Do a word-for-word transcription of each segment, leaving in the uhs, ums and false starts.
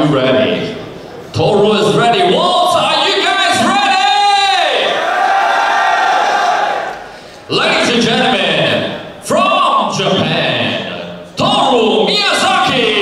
you ready? Toru is ready. Waltz, are you guys ready? Ladies and gentlemen, from Japan, Toru Miyazaki.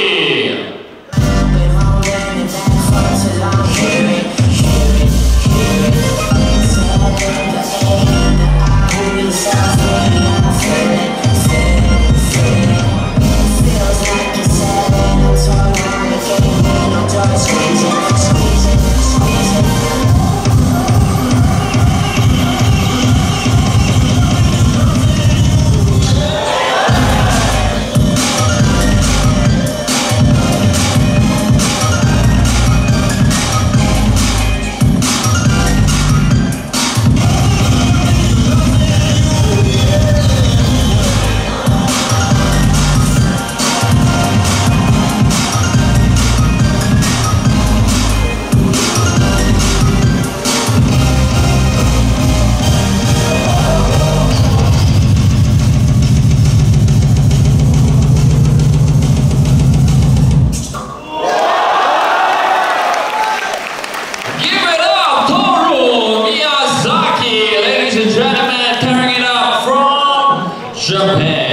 Japan.